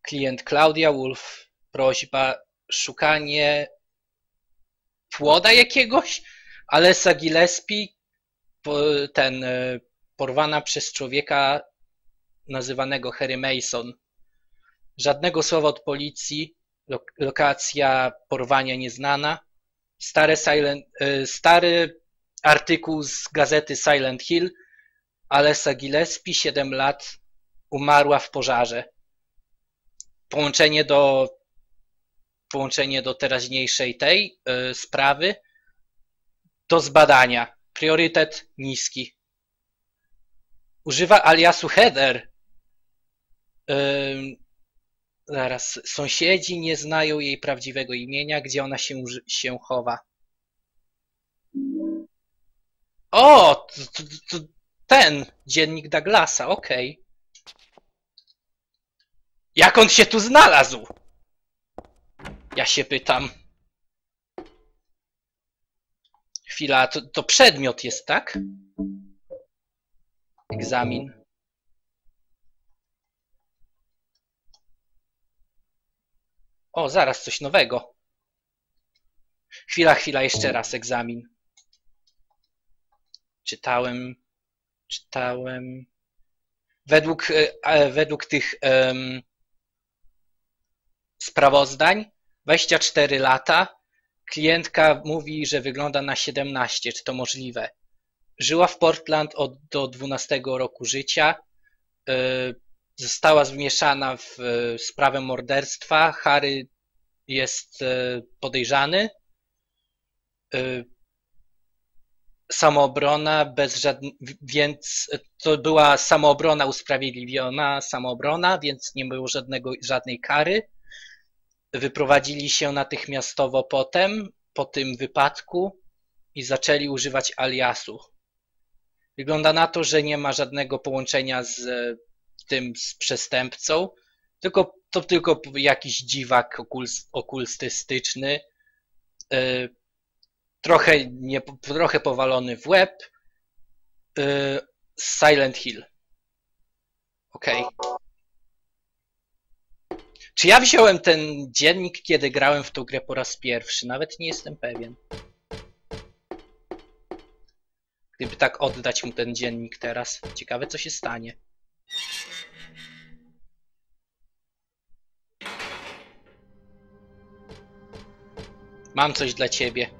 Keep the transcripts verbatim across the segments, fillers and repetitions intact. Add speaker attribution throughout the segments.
Speaker 1: Klient Claudia Wolf. Prośba, szukanie płoda jakiegoś? Alessa Gillespie, ten porwana przez człowieka nazywanego Harry Mason. Żadnego słowa od policji. Lokacja porwania nieznana. Stary, silent, stary artykuł z gazety Silent Hill. Alessa Gillespie, siedem lat, umarła w pożarze. Połączenie do, połączenie do teraźniejszej tej y, sprawy. Do zbadania. Priorytet niski. Używa aliasu Heather. Y, zaraz. Sąsiedzi nie znają jej prawdziwego imienia, gdzie ona się, się chowa. O! To, to, to ten dziennik Douglasa, okej. Okay. Jak on się tu znalazł? Ja się pytam. Chwila, to, to przedmiot jest, tak? Egzamin. O, zaraz coś nowego. Chwila, chwila, jeszcze raz egzamin. Czytałem, czytałem. Według, e, według tych um, sprawozdań, dwadzieścia cztery lata, klientka mówi, że wygląda na siedemnaście. Czy to możliwe? Żyła w Portland od do dwunastego roku życia. E, została wmieszana w e, sprawę morderstwa. Harry jest e, podejrzany. E, Samoobrona bez żadnych, więc to była samoobrona usprawiedliwiona samoobrona, więc nie było żadnego, żadnej kary. Wyprowadzili się natychmiastowo potem, po tym wypadku i zaczęli używać aliasu. Wygląda na to, że nie ma żadnego połączenia z tym, z przestępcą, tylko to tylko jakiś dziwak okultystyczny. Trochę, nie, trochę powalony w łeb. Yy, Silent Hill. Okej. Okay. Czy ja wziąłem ten dziennik, kiedy grałem w tą grę po raz pierwszy? Nawet nie jestem pewien. Gdyby tak oddać mu ten dziennik teraz. Ciekawe, co się stanie. Mam coś dla ciebie.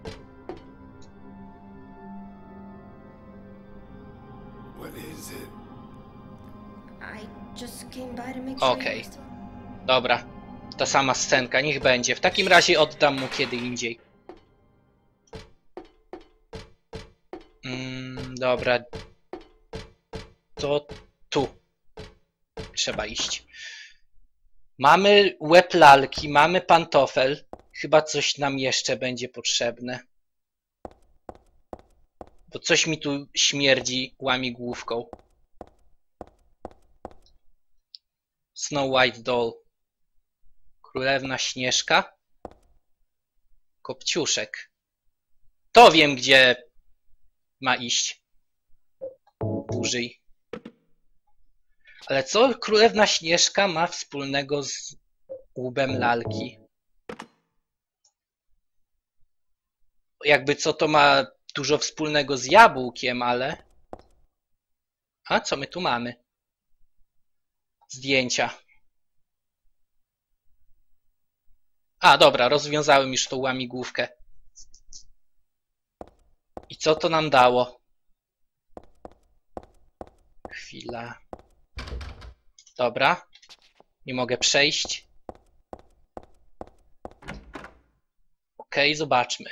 Speaker 1: Okej. Okay. Dobra. Ta sama scenka, niech będzie. W takim razie oddam mu kiedy indziej. Mm, dobra. To tu. Trzeba iść. Mamy łeb lalki, mamy pantofel. Chyba coś nam jeszcze będzie potrzebne. Bo coś mi tu śmierdzi łamigłówką. Snow White Doll. Królewna Śnieżka. Kopciuszek. To wiem, gdzie ma iść. Użyj. Ale co Królewna Śnieżka ma wspólnego z łbem lalki? Jakby co to ma dużo wspólnego z jabłkiem, ale... A co my tu mamy? Zdjęcia. A, dobra, rozwiązałem już tą łamigłówkę. I co to nam dało? Chwila. Dobra. Nie mogę przejść. Okej, zobaczmy.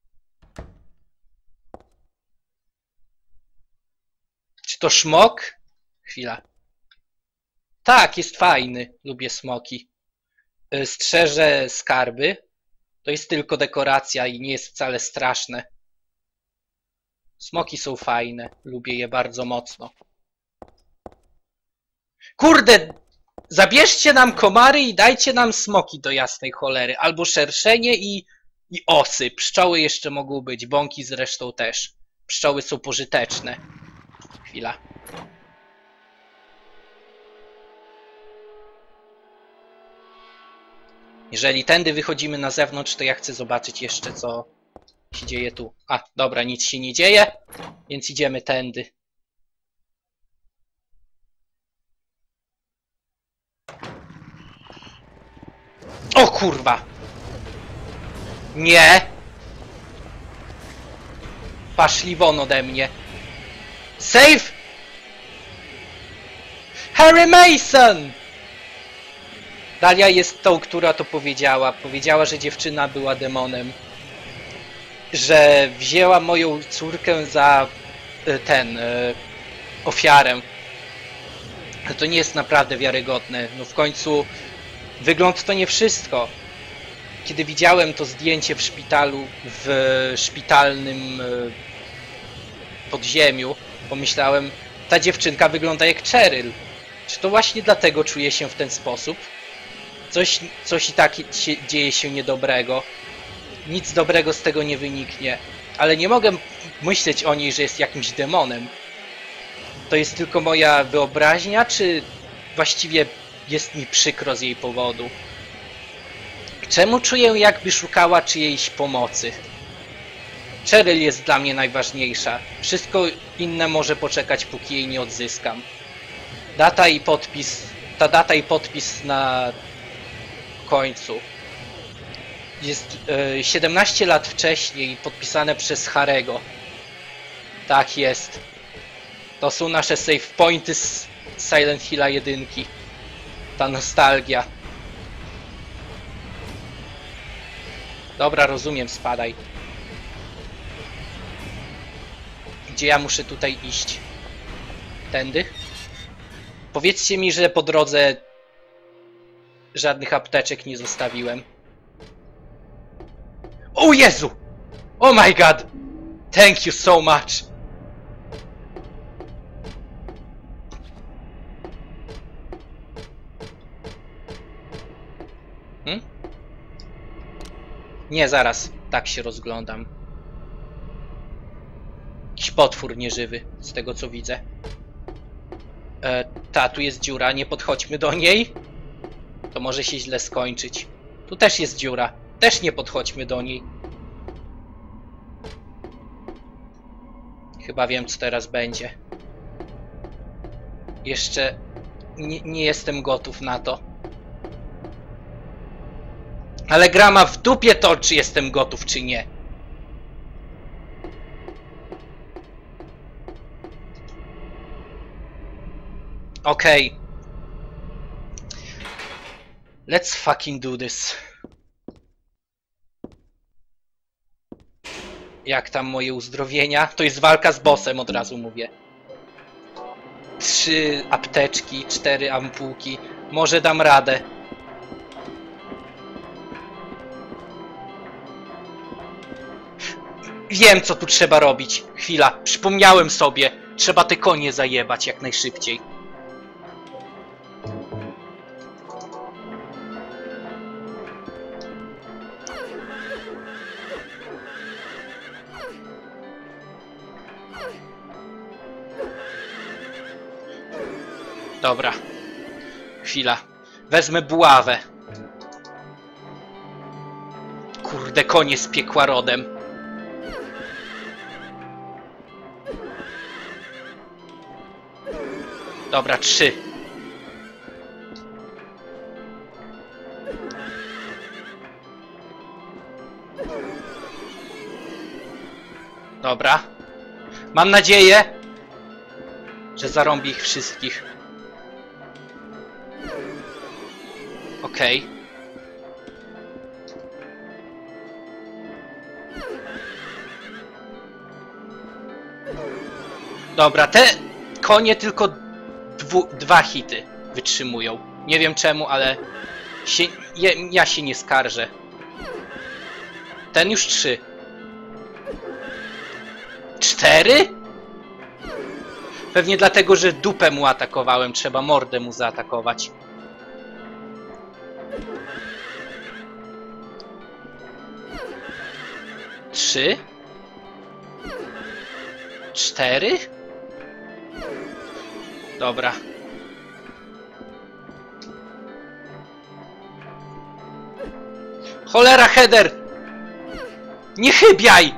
Speaker 1: Czy to szmok? Chwila. Tak, jest fajny. Lubię smoki. Strzeże skarby. To jest tylko dekoracja i nie jest wcale straszne. Smoki są fajne. Lubię je bardzo mocno. Kurde! Zabierzcie nam komary i dajcie nam smoki do jasnej cholery. Albo szerszenie i, i osy. Pszczoły jeszcze mogą być. Bąki zresztą też. Pszczoły są pożyteczne. Chwila. Jeżeli tędy wychodzimy na zewnątrz, to ja chcę zobaczyć jeszcze, co się dzieje tu. A, dobra, nic się nie dzieje, więc idziemy tędy. O kurwa! Nie! Paszli won ode mnie. Save! Harry Mason! Dalia jest tą, która to powiedziała. Powiedziała, że dziewczyna była demonem. Że wzięła moją córkę za ten... ofiarę. To nie jest naprawdę wiarygodne. No w końcu wygląd to nie wszystko. Kiedy widziałem to zdjęcie w szpitalu, w szpitalnym podziemiu, pomyślałem, ta dziewczynka wygląda jak Cheryl. Czy to właśnie dlatego czuję się w ten sposób? Coś, coś i tak się, dzieje się niedobrego. Nic dobrego z tego nie wyniknie. Ale nie mogę myśleć o niej, że jest jakimś demonem. To jest tylko moja wyobraźnia, czy właściwie jest mi przykro z jej powodu? Czemu czuję, jakby szukała czyjejś pomocy? Cheryl jest dla mnie najważniejsza. Wszystko inne może poczekać, póki jej nie odzyskam. Data i podpis... Ta data i podpis na końcu. Jest e, siedemnaście lat wcześniej, podpisane przez Harego. Tak jest. To są nasze save pointy z Silent Hilla jeden. Ta nostalgia. Dobra, rozumiem, spadaj. Gdzie ja muszę tutaj iść? Tędy? Powiedzcie mi, że po drodze żadnych apteczek nie zostawiłem. O Jezu! Oh my god! Thank you so much! Hmm? Nie, zaraz. Tak się rozglądam. Jakiś potwór nieżywy, z tego co widzę. E, ta, tu jest dziura, nie podchodźmy do niej. To może się źle skończyć. Tu też jest dziura. Też nie podchodźmy do niej. Chyba wiem, co teraz będzie. Jeszcze nie, nie jestem gotów na to. Ale gra ma w dupie to, czy jestem gotów, czy nie. Okej. Okay. Let's fucking do this. Jak tam moje uzdrowienia? To jest walka z bossem, od razu mówię. Trzy apteczki, cztery ampułki. Może dam radę. Wiem, co tu trzeba robić. Chwila, przypomniałem sobie. Trzeba te konie zajebać jak najszybciej. Dobra. Chwila. Wezmę buławę. Kurde, konie z piekła rodem. Dobra, trzy. Dobra. Mam nadzieję, że zarąbię ich wszystkich. Okej. Okay. Dobra, te konie tylko dwu, dwa hity wytrzymują. Nie wiem czemu, ale się, ja, ja się nie skarżę. Ten już trzy. Cztery? Pewnie dlatego, że dupę mu atakowałem. Trzeba mordę mu zaatakować. Trzy? Cztery? Dobra. Cholera, Heather! Nie chybiaj!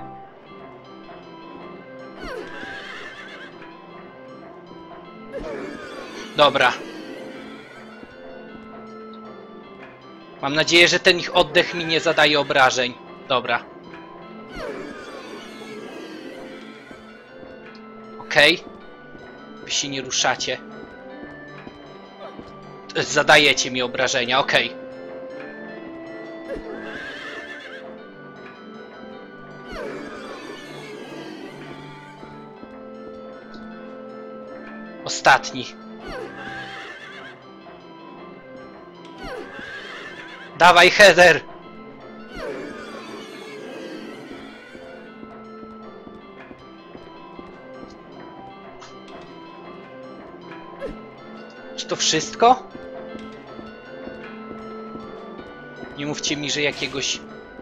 Speaker 1: Dobra. Mam nadzieję, że ten ich oddech mi nie zadaje obrażeń. Dobra. Okej. Okay. Wy się nie ruszacie. Zadajecie mi obrażenia, okej. Okay. Ostatni. Dawaj, Heather! Czy to wszystko? Nie mówcie mi, że jakiegoś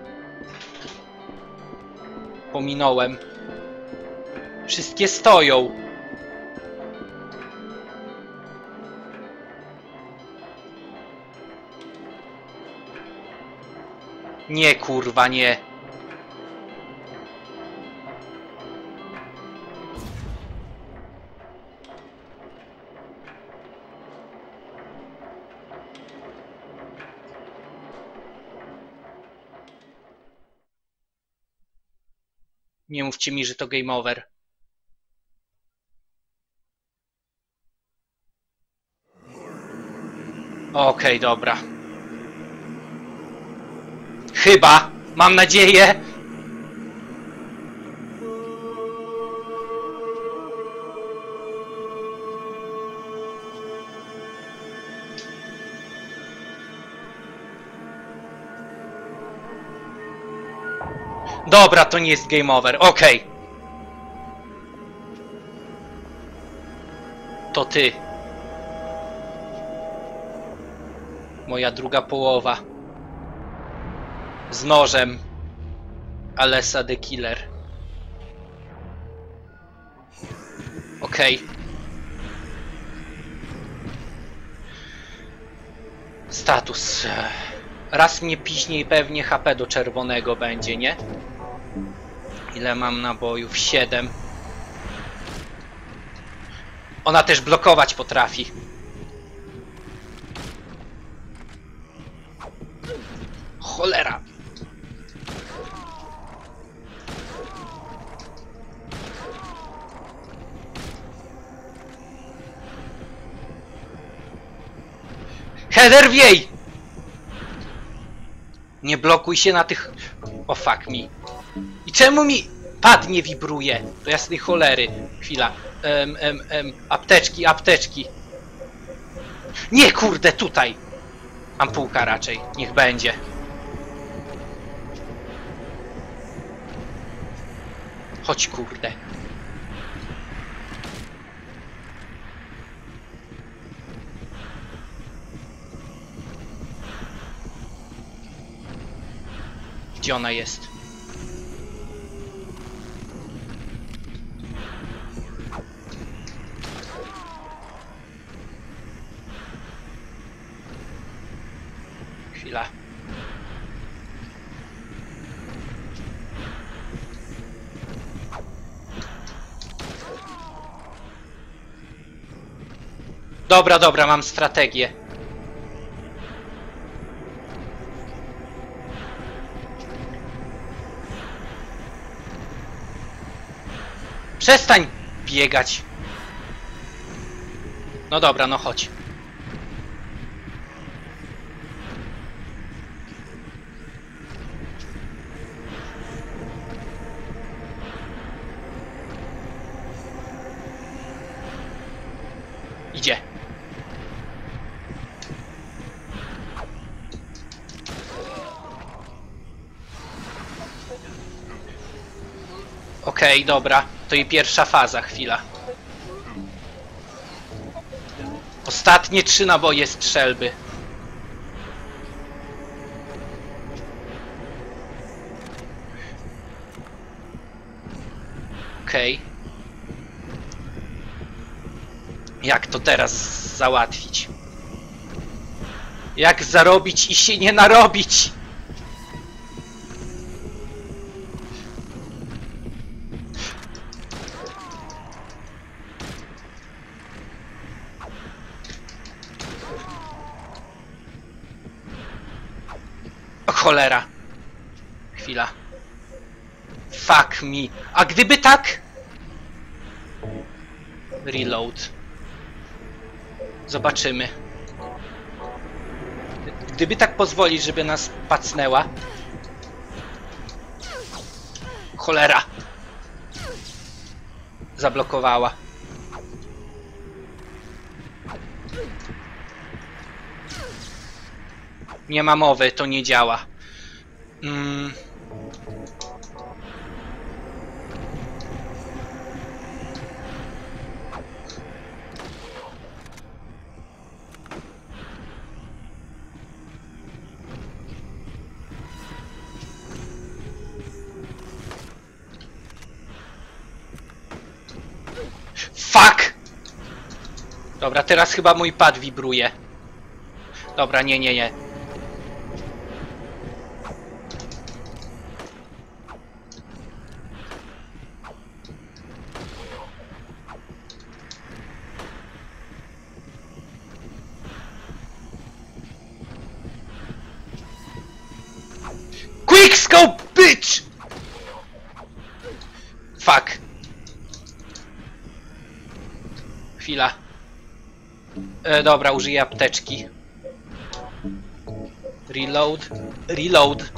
Speaker 1: pominąłem. Wszystkie stoją. Nie, kurwa, nie. Nie mówcie mi, że to game over. Okej, okay, dobra. Chyba. Mam nadzieję. Dobra, to nie jest game over. Okej. Okay. To ty. Moja druga połowa. Z nożem. Alessa the Killer. Okej. Okay. Status. Raz mnie piźniej pewnie H P do czerwonego będzie, nie? Ile mam nabojów? siedem. Ona też blokować potrafi. Cholera. Heather, wiej! Nie blokuj się na tych... O fuck me. I czemu mi pad nie wibruje? Do jasnej cholery. Chwila. Um, um, um. Apteczki, apteczki. Nie, kurde, tutaj. Ampułka raczej. Niech będzie. Chodź, kurde. Gdzie ona jest? Chwila. Dobra, dobra, mam strategię. Przestań biegać. No dobra, no chodź. Idzie. Okej, okay, dobra. To i pierwsza faza, chwila. Ostatnie trzy naboje strzelby. Okej. Okay. Jak to teraz załatwić? Jak zarobić i się nie narobić? Cholera. Chwila. Fuck me. A gdyby tak? Reload. Zobaczymy. Gdyby tak pozwolić, żeby nas pacnęła. Cholera. Zablokowała. Nie ma mowy, to nie działa. Mm. Fuck! Dobra, teraz chyba mój pad wibruje. Dobra, nie, nie, nie. Quickscope, bitch! Fuck. Chwila. E, dobra, użyję apteczki. Reload. Reload.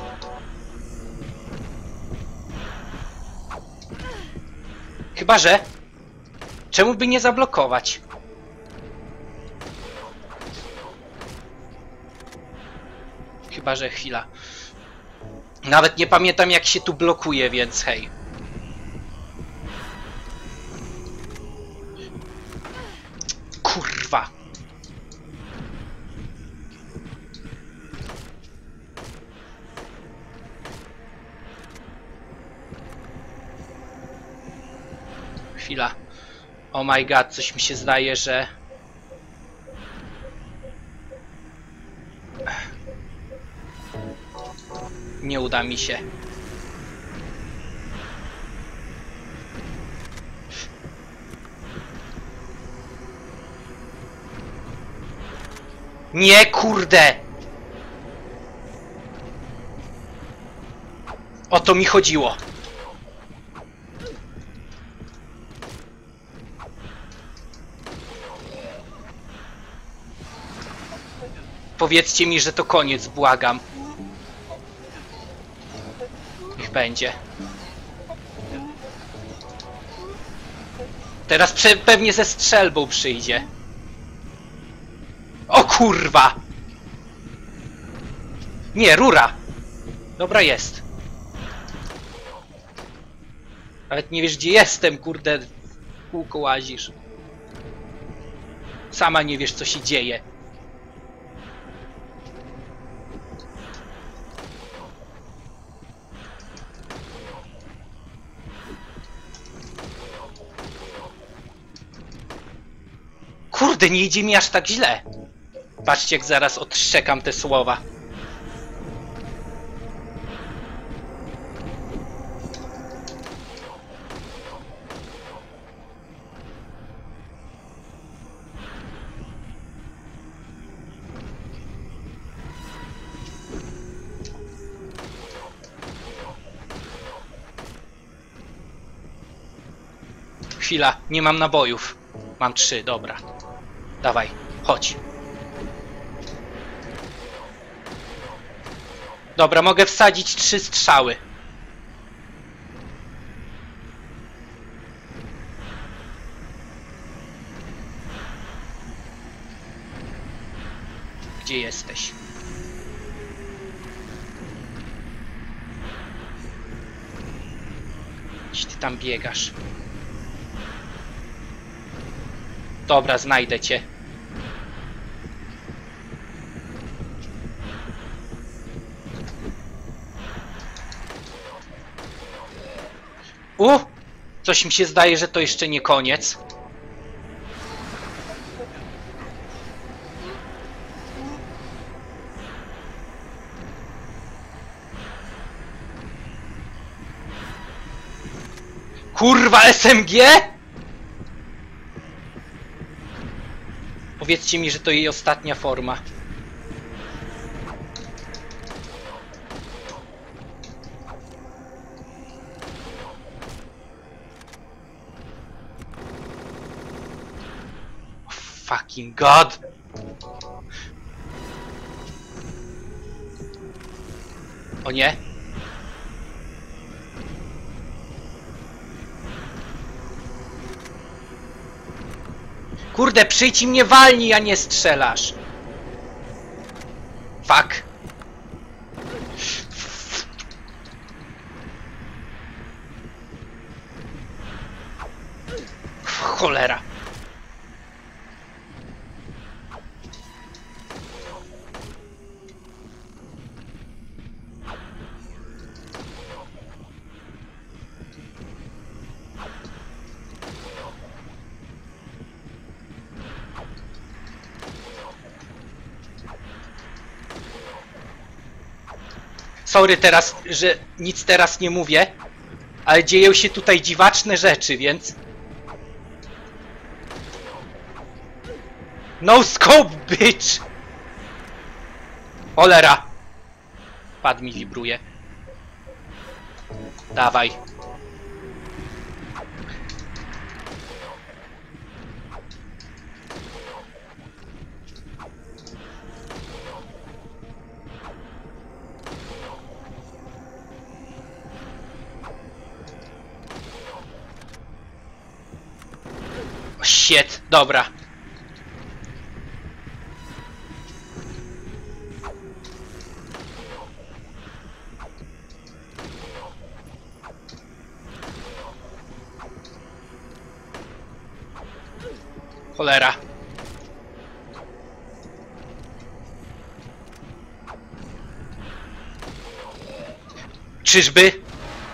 Speaker 1: Chyba że... Czemu by nie zablokować? Chyba że chwila. Nawet nie pamiętam jak się tu blokuje, więc hej. Kurwa. Chwila. Oh my god, coś mi się zdaje, że... Nie uda mi się. Nie, kurde! O to mi chodziło. Powiedzcie mi, że to koniec, błagam. Niech będzie. Teraz pewnie ze strzelbą przyjdzie. O kurwa! Nie, rura! Dobra, jest. Nawet nie wiesz, gdzie jestem, kurde. W kółko łazisz. Sama nie wiesz, co się dzieje. Kurde, nie idzie mi aż tak źle. Patrzcie, jak zaraz odszczekam te słowa. Chwila, nie mam nabojów. Mam trzy, dobra. Dawaj, chodź. Dobra, mogę wsadzić trzy strzały. Gdzie jesteś? Gdzie ty tam biegasz? Dobra, znajdę cię. U! Coś mi się zdaje, że to jeszcze nie koniec. Kurwa, S M G? Powiedzcie mi, że to jej ostatnia forma. Fucking god! O nie! Kurde, przyjdź i mnie walnij, a nie strzelasz! Fuck! Cholera! Sorry teraz, że nic teraz nie mówię, ale dzieją się tutaj dziwaczne rzeczy, więc... No scope, bitch! Cholera! Pad mi wibruje. Dawaj. O, shit, dobra. Cholera. Czyżby?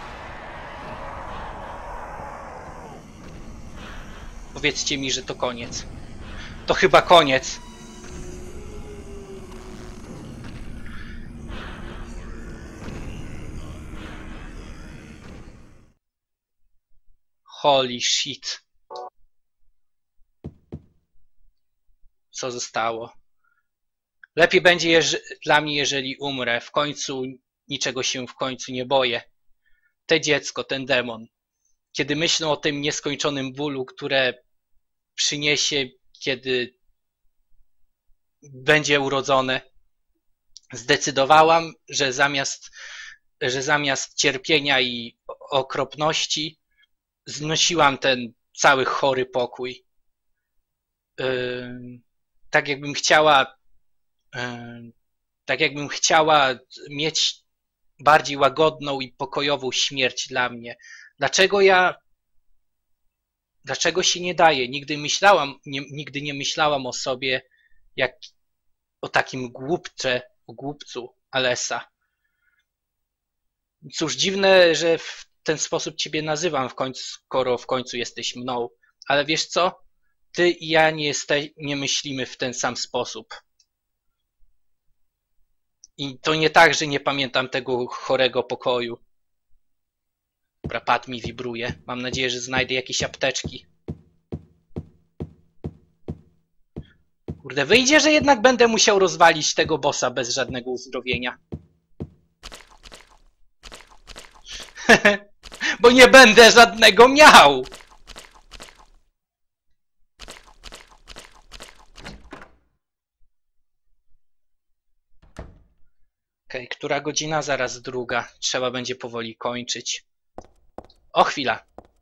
Speaker 1: Powiedzcie mi, że to koniec. To chyba koniec. Holy shit. Co zostało? Lepiej będzie dla mnie, jeżeli umrę. W końcu niczego się w końcu nie boję. Te dziecko, ten demon. Kiedy myślę o tym nieskończonym bólu, które przyniesie, kiedy będzie urodzone, zdecydowałam, że zamiast, że zamiast cierpienia i okropności znosiłam ten cały chory pokój. Yy, tak jakbym chciała, yy, tak jakbym chciała mieć bardziej łagodną i pokojową śmierć dla mnie. Dlaczego ja Dlaczego się nie daje? Nigdy myślałam, nie, nigdy nie myślałam o sobie jak o takim głupcze, o głupcu Alessa. Cóż, dziwne, że w ten sposób ciebie nazywam, w końcu, skoro w końcu jesteś mną. Ale wiesz co? Ty i ja nie, jeste, nie myślimy w ten sam sposób. I to nie tak, że nie pamiętam tego chorego pokoju. Dobra, pad mi wibruje. Mam nadzieję, że znajdę jakieś apteczki. Kurde, wyjdzie, że jednak będę musiał rozwalić tego bossa bez żadnego uzdrowienia. Bo nie będę żadnego miał! Okej, okay, która godzina? Zaraz druga. Trzeba będzie powoli kończyć. O, chwila.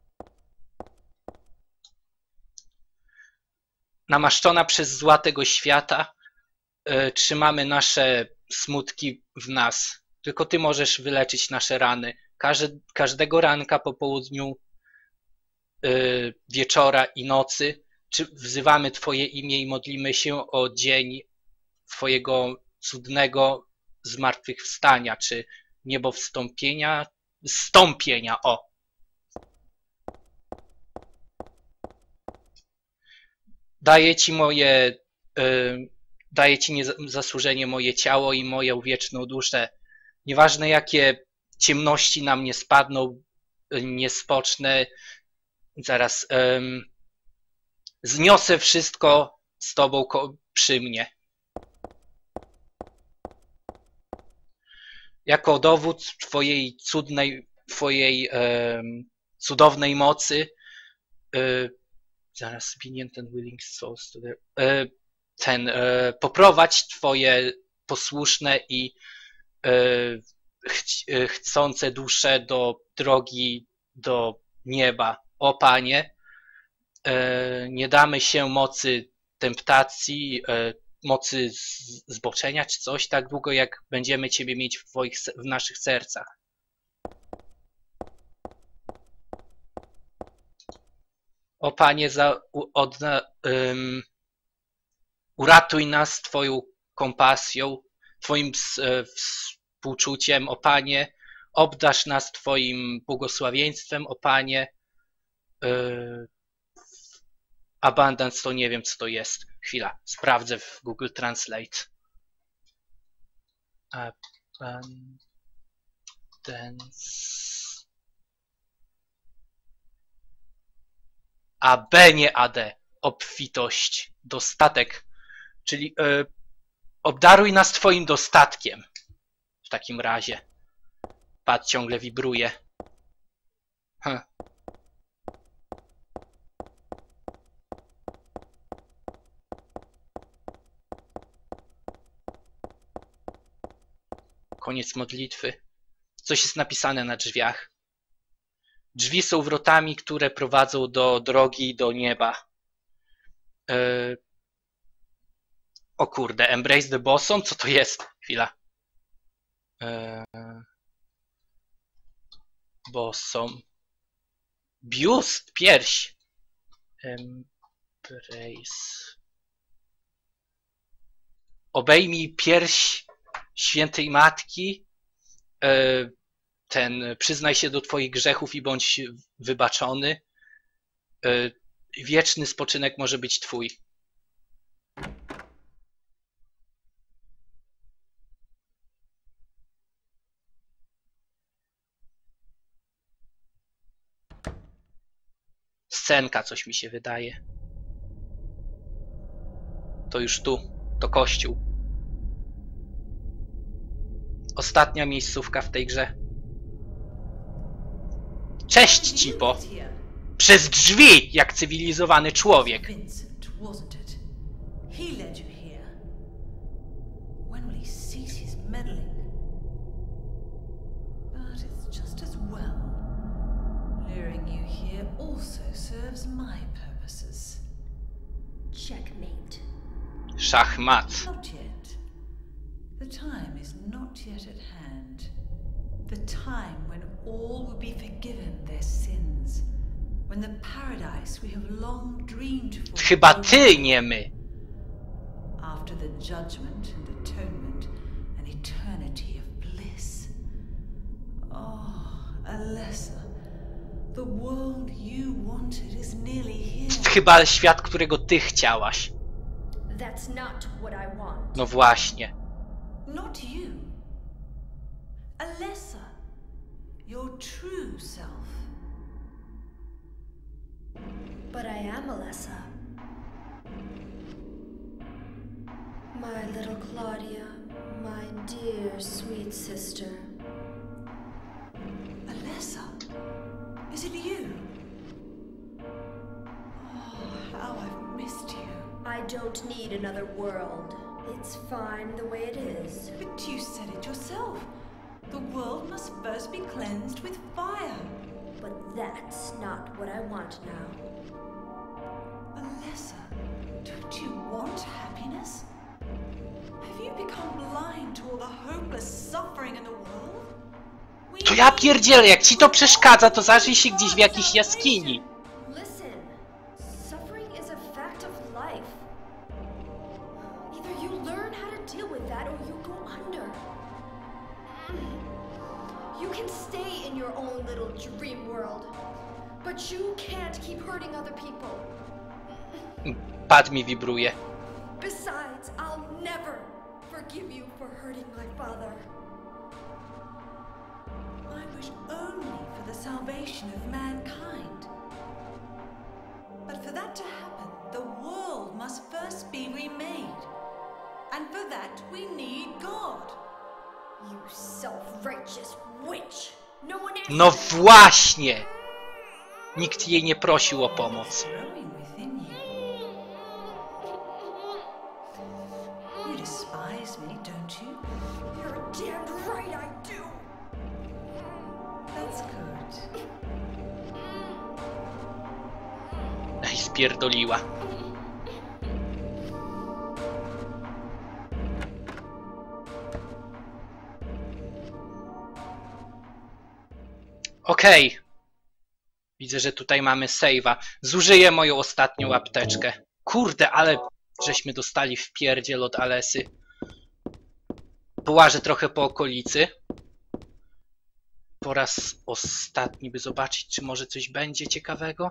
Speaker 1: Namaszczona przez zła tego świata, yy, trzymamy nasze smutki w nas. Tylko ty możesz wyleczyć nasze rany. Każdy, każdego ranka po południu, yy, wieczora i nocy czy wzywamy twoje imię i modlimy się o dzień twojego cudnego zmartwychwstania, czy niebowstąpienia, stąpienia, o! Daję ci moje, yy, daję ci niezasłużenie moje ciało i moją wieczną duszę. Nieważne jakie ciemności na mnie spadną, nie spocznę, zaraz yy, zniosę wszystko z tobą przy mnie. Jako dowód twojej cudnej, twojej yy, cudownej mocy yy, Zaraz spinię ten willing souls to the... e, ten, e, poprowadź twoje posłuszne i e, ch chcące dusze do drogi do nieba. O Panie, e, nie damy się mocy temptacji, e, mocy zboczenia czy coś, tak długo jak będziemy Ciebie mieć w, twoich, w naszych sercach. O Panie, za, od, um, uratuj nas Twoją kompasją, Twoim współczuciem, o Panie, obdarz nas Twoim błogosławieństwem, o Panie. Yy, abundance to nie wiem, co to jest. Chwila, sprawdzę w Google Translate. Abundance. A B, nie A D. Obfitość, dostatek. Czyli yy, obdaruj nas Twoim dostatkiem. W takim razie. Pad ciągle wibruje. Hm. Koniec modlitwy. Coś jest napisane na drzwiach. Drzwi są wrotami, które prowadzą do drogi do nieba. Yy... O kurde, Embrace the Bosom? Co to jest? Chwila. Yy... Bosom. Biust, pierś. Embrace. Obejmij pierś świętej matki. Yy... Ten, przyznaj się do twoich grzechów i bądź wybaczony. Yy... Wieczny spoczynek może być twój. Scenka, coś mi się wydaje. To już tu, to kościół. Ostatnia miejscówka w tej grze. Cześć, Cipo! Przez drzwi, jak cywilizowany człowiek.
Speaker 2: Checkmate.
Speaker 1: Szachmat.
Speaker 2: Not yet. The time is not yet at hand. The time when all will be forgiven their sins. When the paradise we have long dreamed for.
Speaker 1: Chyba ty, nie my.
Speaker 2: After the judgment and atonement, an eternity of bliss. Oh, Alessa, the world you wanted is nearly here.
Speaker 1: Chyba świat, którego ty chciałaś.
Speaker 3: That's not what I want.
Speaker 1: No właśnie.
Speaker 2: Not you. Alessa, your true self.
Speaker 3: But I am Alessa. My little Claudia, my dear sweet sister.
Speaker 2: Alessa, is it you? Oh, how I've missed you.
Speaker 3: I don't need another world. It's fine the way it is.
Speaker 2: But you said it yourself. The world must first be cleansed with fire.
Speaker 3: But that's not what I want now.
Speaker 2: Alessa, don't you want happiness? Have you become blind to all the hopeless suffering in the world? We
Speaker 1: To ja pierdzielę, jak ci to przeszkadza, to zacznij się gdzieś w jakiejś jaskini.
Speaker 3: Listen, suffering is a fact of life. Either you learn how to deal with that or you go under. You can stay in your own little dream world, but you can't keep hurting other people.
Speaker 1: Pad mi wibruje.
Speaker 3: Besides, I'll never forgive you for hurting my father.
Speaker 2: I wish only for the salvation of mankind. But for that to happen, the world must first be remade. And for that, we need God.
Speaker 3: You self-righteous witch. No one
Speaker 1: No właśnie. Nikt jej nie prosił o pomoc.
Speaker 2: Growing within you. You despise me, don't you?
Speaker 3: You're damned right I do.
Speaker 2: That's good.
Speaker 1: I spierdoliła. Okej. Okay. Widzę, że tutaj mamy save'a. Zużyję moją ostatnią apteczkę. Kurde, ale żeśmy dostali wpierdziel od Alessy. Połażę trochę po okolicy. Po raz ostatni, by zobaczyć, czy może coś będzie ciekawego.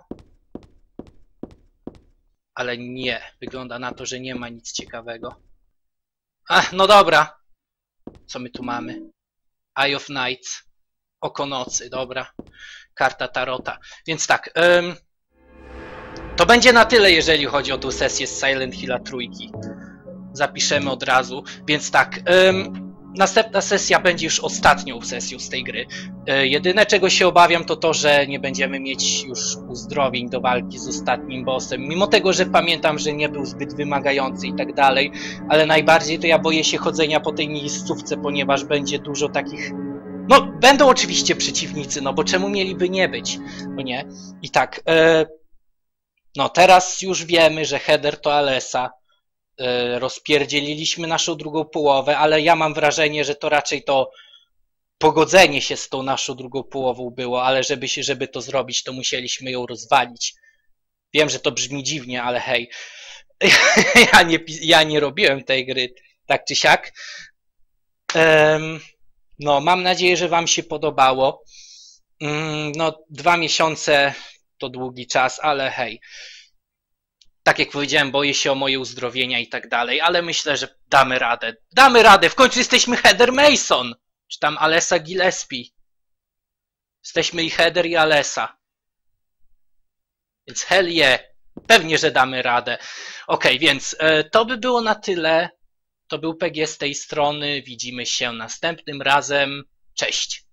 Speaker 1: Ale nie. Wygląda na to, że nie ma nic ciekawego. Ach, no dobra. Co my tu mamy? Eye of Night. Oko nocy, dobra. Karta Tarota. Więc tak. Ym, to będzie na tyle, jeżeli chodzi o tą sesję z Silent Hilla trójki. Zapiszemy od razu. Więc tak. Ym, następna sesja będzie już ostatnią sesją z tej gry. Yy, jedyne, czego się obawiam, to to, że nie będziemy mieć już uzdrowień do walki z ostatnim bossem. Mimo tego, że pamiętam, że nie był zbyt wymagający i tak dalej. Ale najbardziej to ja boję się chodzenia po tej miejscówce, ponieważ będzie dużo takich... No, będą oczywiście przeciwnicy, no bo czemu mieliby nie być, no nie? I tak, e, no teraz już wiemy, że Heather to Alessa, e, rozpierdzieliliśmy naszą drugą połowę, ale ja mam wrażenie, że to raczej to pogodzenie się z tą naszą drugą połową było, ale żeby, się, żeby to zrobić, to musieliśmy ją rozwalić. Wiem, że to brzmi dziwnie, ale hej, ja, nie, ja nie robiłem tej gry, tak czy siak. Um, No, mam nadzieję, że wam się podobało. No, dwa miesiące to długi czas, ale hej. Tak jak powiedziałem, boję się o moje uzdrowienia i tak dalej, ale myślę, że damy radę. Damy radę! W końcu jesteśmy Heather Mason! Czy tam Alessa Gillespie. Jesteśmy i Heather, i Alessa. Więc hell yeah. Pewnie, że damy radę. Ok, więc e, to by było na tyle. To był P G z tej strony. Widzimy się następnym razem. Cześć!